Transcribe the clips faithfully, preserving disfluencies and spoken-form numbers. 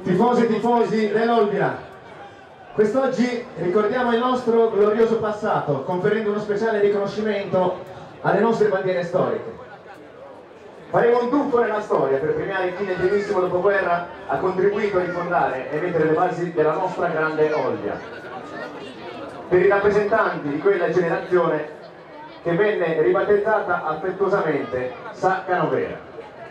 Tifosi e tifosi dell'Olbia, quest'oggi ricordiamo il nostro glorioso passato, conferendo uno speciale riconoscimento alle nostre bandiere storiche. Faremo un tuffo nella storia per premiare chi nel pienissimo dopoguerra ha contribuito a rifondare e mettere le basi della nostra grande Olbia. Per i rappresentanti di quella generazione che venne ribattezzata affettuosamente Sa Canovera.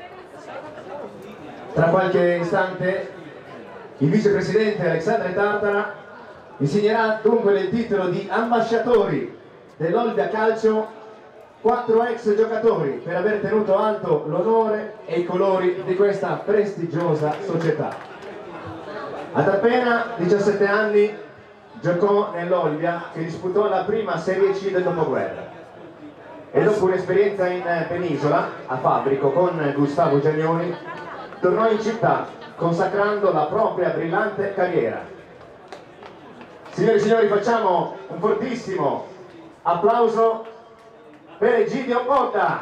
Tra qualche istante il vicepresidente Alexandre Tartara insegnerà dunque nel titolo di ambasciatori dell'Olbia Calcio quattro ex giocatori per aver tenuto alto l'onore e i colori di questa prestigiosa società. Ad appena diciassette anni giocò nell'Olbia, che disputò la prima Serie C del dopoguerra, e dopo un'esperienza in penisola a Fabbrico con Gustavo Giagnoni tornò in città consacrando la propria brillante carriera. Signore e signori, facciamo un fortissimo applauso per Egidio Botta.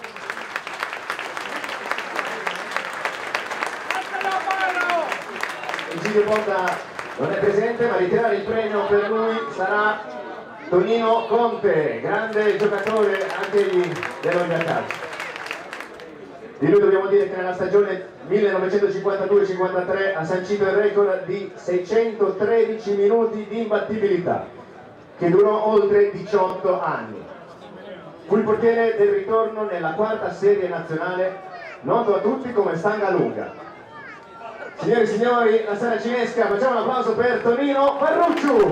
Egidio Botta non è presente, ma a ritirare il premio per lui sarà Tonino Conte, grande giocatore anche egli dell'Olbia Calcio. Di lui dobbiamo dire che nella stagione millenovecentocinquantadue cinquantatré ha sancito il record di seicentotredici minuti di imbattibilità, che durò oltre diciotto anni. Fu il portiere del ritorno nella quarta serie nazionale, noto a tutti come Stanga Lunga. Signore e signori, la sala cinesca, facciamo un applauso per Tonino Ferrucciu.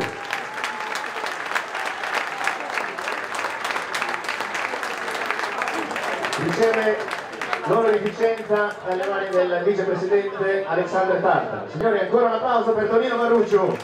Riceve l'onorificenza dalle mani del vicepresidente Alexandre Tartara. Signori, ancora un applauso per Tonino Ferrucciu.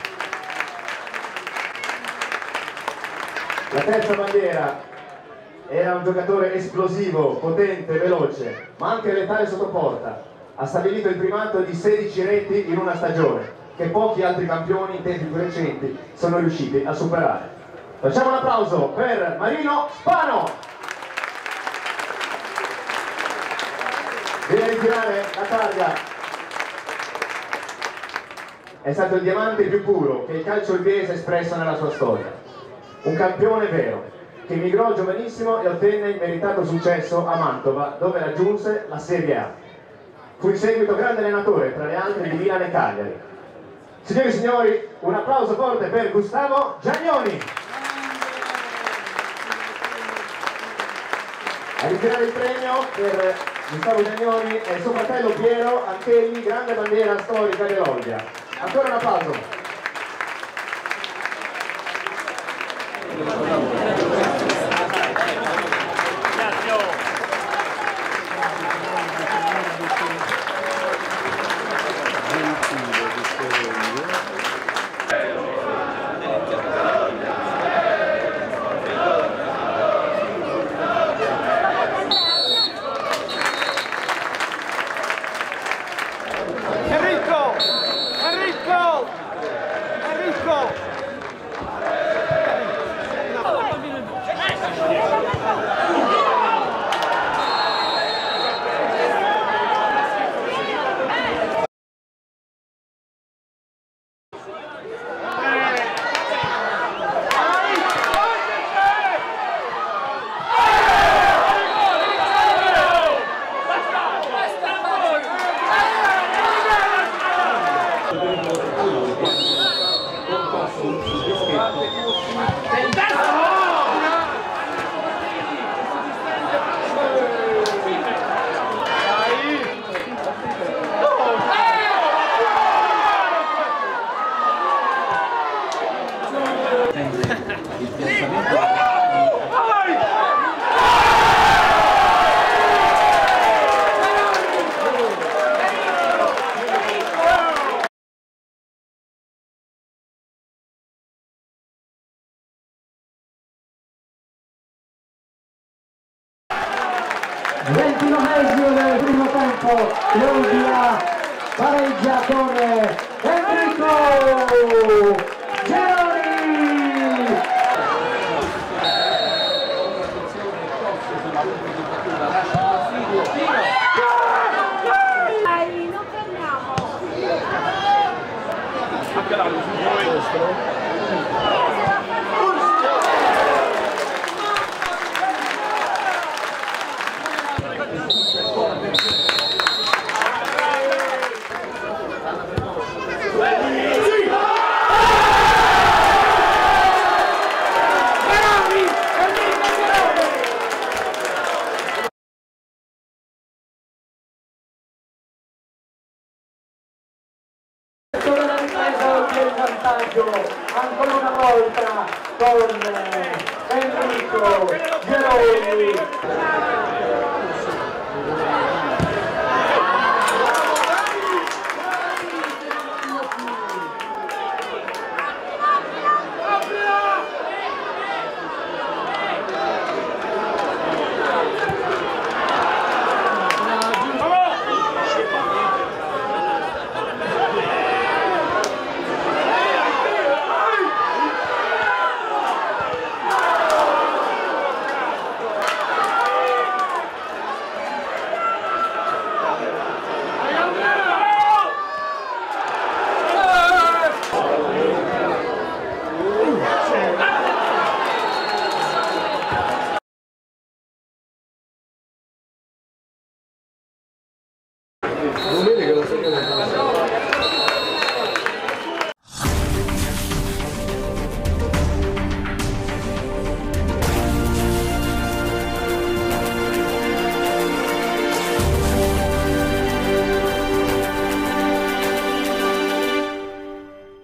La terza bandiera era un giocatore esplosivo, potente, veloce, ma anche letale sotto porta. Ha stabilito il primato di sedici reti in una stagione, che pochi altri campioni in tempi più recenti sono riusciti a superare. Facciamo un applauso per Marino Spano. Viene a ritirare la targa. È stato il diamante più puro che il calcio olbiese ha espresso nella sua storia. Un campione vero, che emigrò giovanissimo e ottenne il meritato successo a Mantova, dove raggiunse la Serie A. Fu in seguito grande allenatore, tra le altre di Milan e Cagliari. Signori e signori, un applauso forte per Gustavo Giagnoni. A ritirare il premio per Gustavo Giagnoni e il suo fratello Piero, anch'egli grande bandiera storica dell'Olbia. Ancora un applauso. ventinovesimo del primo tempo, l'Olbia pareggia con Enrico Geroni. Dai, non fermiamo. La ripresa oggi è il vantaggio ancora una volta con Enrico Geroni.